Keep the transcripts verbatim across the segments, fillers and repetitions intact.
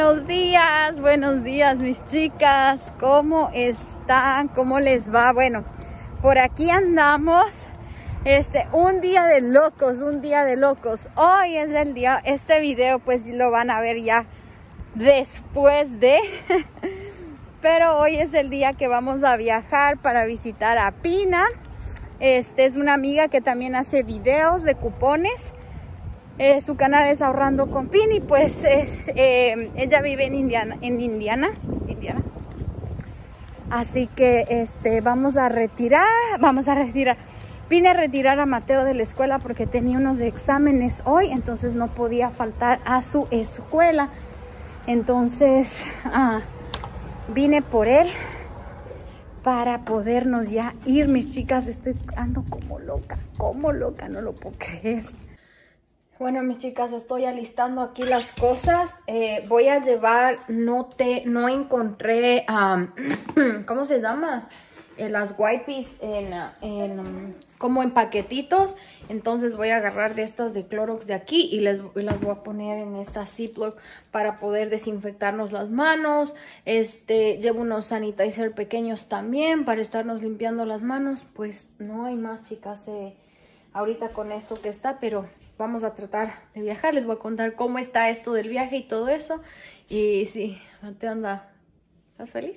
Buenos días, buenos días mis chicas, ¿cómo están? ¿Cómo les va? Bueno, por aquí andamos, este, un día de locos, un día de locos. Hoy es el día, este video pues lo van a ver ya después de, pero hoy es el día que vamos a viajar para visitar a Pina. Este es una amiga que también hace videos de cupones. Eh, su canal es Ahorrando con Pina y pues eh, eh, ella vive en Indiana, en Indiana, Indiana. Así que este vamos a retirar, vamos a retirar. Vine a retirar a Mateo de la escuela porque tenía unos exámenes hoy, entonces no podía faltar a su escuela. Entonces ah, vine por él para podernos ya ir, mis chicas. Estoy ando como loca, como loca, no lo puedo creer. Bueno, mis chicas, estoy alistando aquí las cosas. Eh, voy a llevar, no te, no encontré, um, ¿cómo se llama? Eh, las wipes en, en, um, como en paquetitos. Entonces voy a agarrar de estas de Clorox de aquí y, les, y las voy a poner en esta Ziploc para poder desinfectarnos las manos. Este, llevo unos sanitizer pequeños también para estarnos limpiando las manos. Pues no hay más, chicas, eh, ahorita con esto que está, pero vamos a tratar de viajar. Les voy a contar cómo está esto del viaje y todo eso. Y sí, Mateo anda. ¿Estás feliz?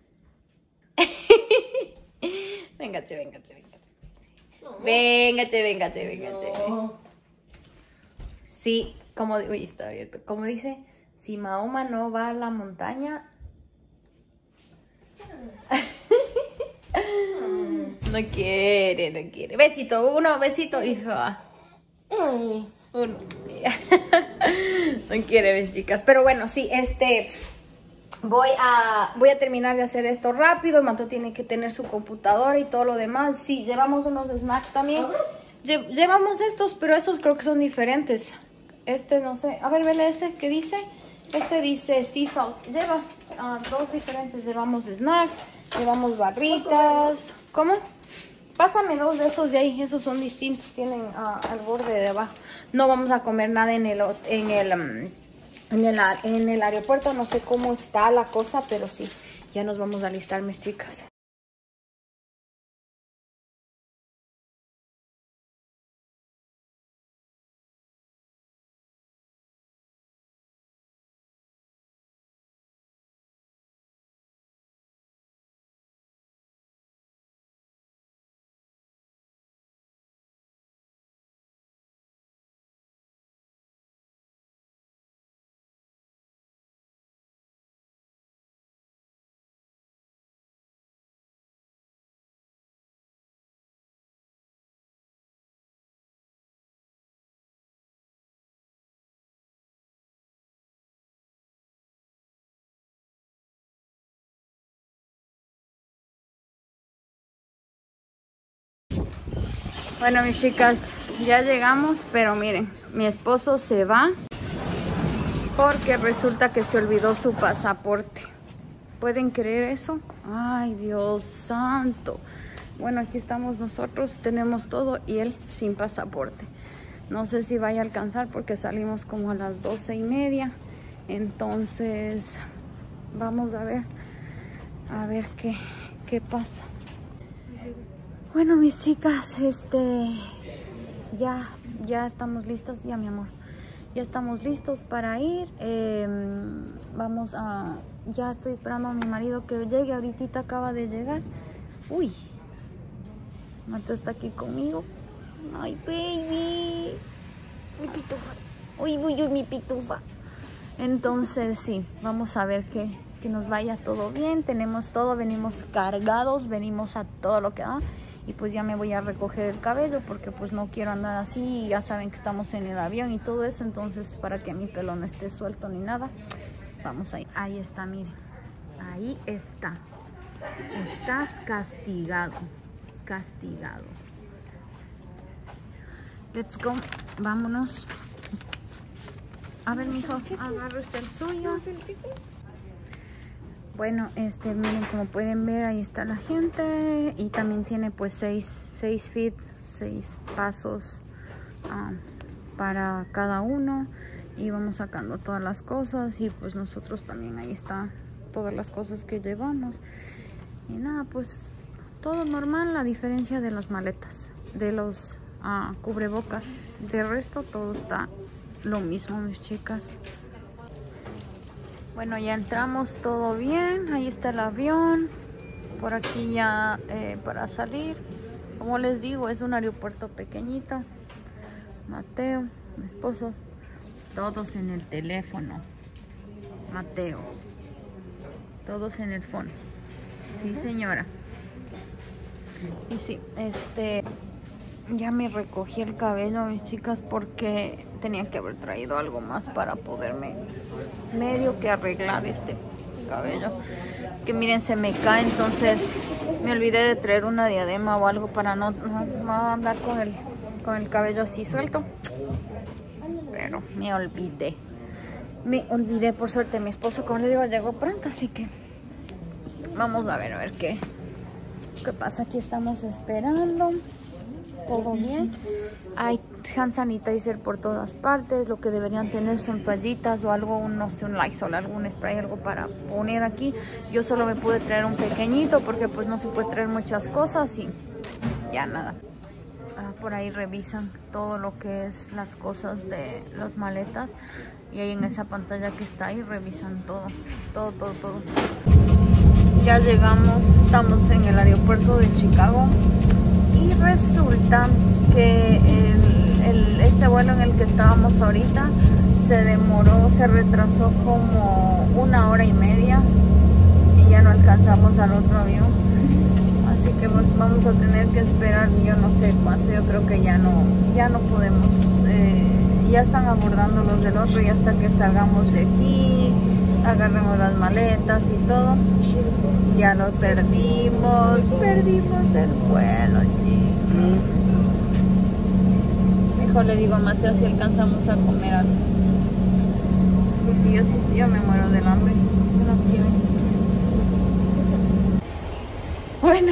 Véngate, véngate, véngate. No. Véngate, véngate, véngate. No. Sí, como... Uy, está abierto. Como dice, si Mahoma no va a la montaña... No quiere, no quiere. Besito, uno, besito, hijo. Uno. No quiere, mis chicas. Pero bueno, sí, este voy a voy a terminar de hacer esto rápido. Mateo tiene que tener su computadora y todo lo demás. Sí, llevamos unos snacks también. Lle llevamos estos, pero esos creo que son diferentes. Este no sé. A ver, vele ese, ¿qué dice? Este dice sea salt. Lleva uh, dos diferentes. Llevamos snacks, llevamos barritas. ¿Cómo? Pásame dos de esos de ahí, esos son distintos, tienen uh, al borde de abajo. No vamos a comer nada en el, en, el, um, en, el, en el aeropuerto, no sé cómo está la cosa, pero sí, ya nos vamos a alistar, mis chicas. Bueno, mis chicas, ya llegamos, pero miren, mi esposo se va porque resulta que se olvidó su pasaporte. ¿Pueden creer eso? Ay, Dios santo. Bueno, aquí estamos nosotros, tenemos todo y él sin pasaporte. No sé si vaya a alcanzar porque salimos como a las doce y media. Entonces, vamos a ver, a ver qué, qué pasa. Bueno, mis chicas, este, ya, ya estamos listas, ya mi amor, ya estamos listos para ir. Eh, vamos a, ya estoy esperando a mi marido que llegue, ahorita acaba de llegar. Uy, Mateo está aquí conmigo. Ay, baby, mi pitufa. Uy, uy, uy, mi pitufa. Entonces, sí, vamos a ver que, que nos vaya todo bien. Tenemos todo, venimos cargados, venimos a todo lo que da. Y pues ya me voy a recoger el cabello porque pues no quiero andar así. Ya saben que estamos en el avión y todo eso. Entonces para que mi pelo no esté suelto ni nada. Vamos ahí. Ahí está, miren. Ahí está. Estás castigado. Castigado. Let's go. Vámonos. A ver, mijo. Agarra usted el suyo. Bueno, este, miren, como pueden ver, ahí está la gente. Y también tiene pues seis, seis feet, seis pasos um, para cada uno. y vamos sacando todas las cosas y pues nosotros también ahí está todas las cosas que llevamos y nada, pues todo normal, a diferencia de las maletas, de los uh, cubrebocas. De resto todo está lo mismo, mis chicas. Bueno, ya entramos, todo bien. Ahí está el avión. Por aquí ya eh, para salir. Como les digo, es un aeropuerto pequeñito. Mateo, mi esposo, todos en el teléfono. Mateo, todos en el phone. Sí, señora. Y sí, este, ya me recogí el cabello, mis chicas, porque tenía que haber traído algo más para poderme medio que arreglar este cabello. Que miren, se me cae, entonces me olvidé de traer una diadema o algo para no, no, no andar con el, con el cabello así suelto. Pero me olvidé. Me olvidé, por suerte mi esposo, como les digo, llegó pronto, así que vamos a ver, a ver qué. ¿Qué pasa? Aquí estamos esperando. Todo bien. Hay hand sanitizer por todas partes. Lo que deberían tener son toallitas o algo, un, no sé, un Lysol, algún spray, algo para poner aquí. Yo solo me pude traer un pequeñito porque pues no se puede traer muchas cosas y ya nada. Ah, por ahí revisan todo lo que es las cosas de las maletas. Y ahí en esa pantalla que está ahí revisan todo, todo, todo, todo. Ya llegamos, estamos en el aeropuerto de Chicago y resulta que el, el, este vuelo en el que estábamos ahorita se demoró, se retrasó como una hora y media y ya no alcanzamos al otro avión. Así que pues vamos a tener que esperar, yo no sé cuánto, yo creo que ya no, ya no podemos, eh, ya están abordando los del otro y hasta que salgamos de aquí, agarremos las maletas y todo. Ya lo perdimos, perdimos el vuelo, chicos. Mejor le digo a Mateo si alcanzamos a comer algo. Porque yo sí, yo me muero del hambre. No quieren. Bueno,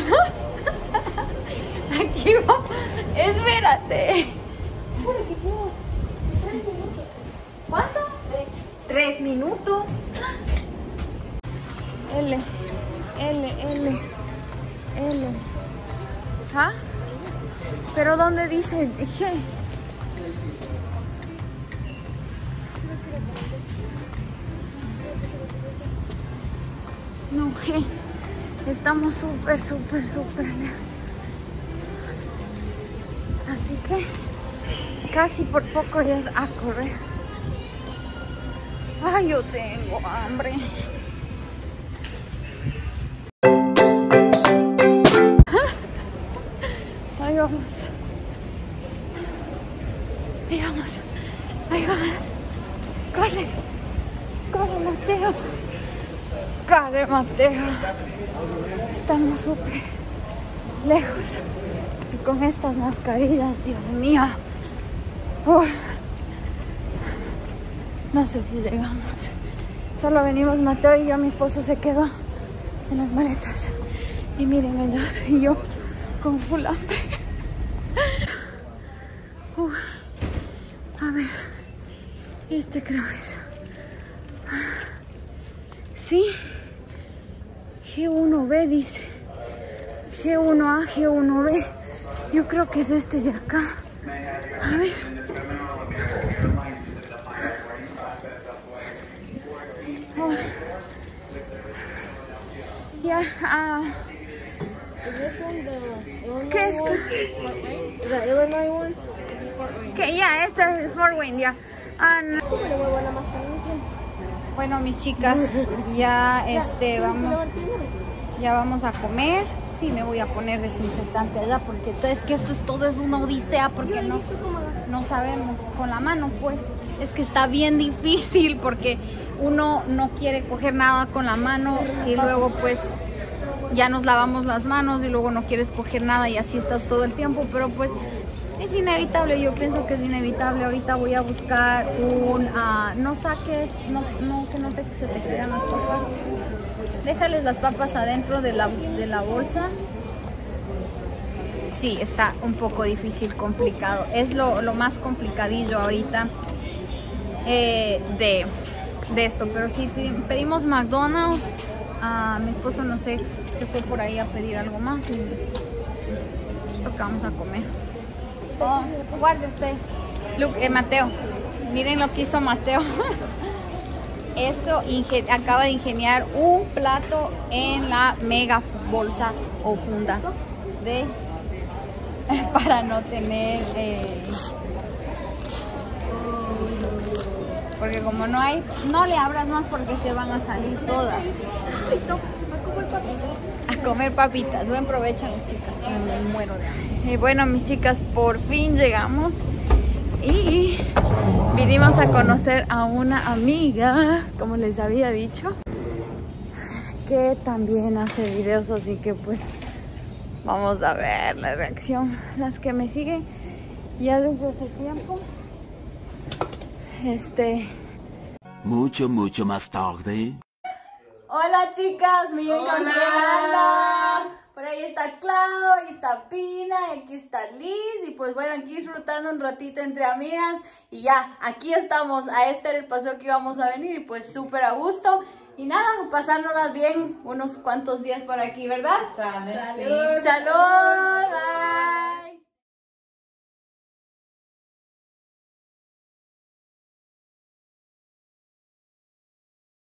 aquí vamos. Espérate. ¿Cuánto? Tres. Tres minutos. L. L, L, L. ¿Ah? ¿Pero dónde dice G? No, G. Estamos súper, súper, súper lejos. Así que casi por poco ya es a correr. Ay, yo tengo hambre. Ahí vamos. Ahí vamos. Ahí vamos. Corre. Corre, Mateo. Corre, Mateo. Estamos súper lejos. Y con estas mascarillas, Dios mío. Uf. No sé si llegamos. Solo venimos Mateo y yo. Mi esposo se quedó en las maletas. Y miren ellos y yo con full hambre. Uh, a ver, este creo que es. Sí, G uno B dice. G uno A, G uno B. Yo creo que es este de acá. A ver. Oh. Ya, ah. ¿Qué es? ¿Qué? Ya, esta es Fort Wayne, ya. Ah, no. Bueno, mis chicas, ya este vamos, ya vamos a comer. Sí, me voy a poner desinfectante allá porque es que esto es, todo es una odisea porque no, no sabemos con la mano, pues. Es que está bien difícil porque uno no quiere coger nada con la mano y luego pues ya nos lavamos las manos y luego no quieres coger nada y así estás todo el tiempo, pero pues es inevitable, yo pienso que es inevitable. Ahorita voy a buscar un, uh, no saques, no, no, que no te, se te quedan las papas, déjales las papas adentro de la, de la bolsa. Sí, está un poco difícil, complicado, es lo, lo más complicadillo ahorita. eh, de, de esto. Pero sí pedimos McDonald's. Uh, mi esposo no sé, se fue por ahí a pedir algo más y sí, esto que vamos a comer. Oh, guarde usted. Luke, eh, Mateo, miren lo que hizo Mateo. Esto acaba de ingeniar un plato en la mega bolsa o funda de para no tener eh, porque como no hay, no le abras más porque se van a salir todas. Listo, a comer papitas. A comer papitas. Buen provecho, mis chicas. Me muero de hambre. Y bueno, mis chicas, por fin llegamos y vinimos a conocer a una amiga, como les había dicho, que también hace videos, así que pues vamos a ver la reacción. Las que me siguen ya desde hace tiempo. Este... Mucho, mucho más tarde. Hola chicas, miren Hola. con quién ando. Por ahí está Clau, ahí está Pina, y aquí está Liz. Y pues bueno, aquí disfrutando un ratito entre amigas. Y ya, aquí estamos. A este era el paseo que íbamos a venir y pues súper a gusto. Y nada, pasándolas bien unos cuantos días por aquí, ¿verdad? Salud. ¡Salud!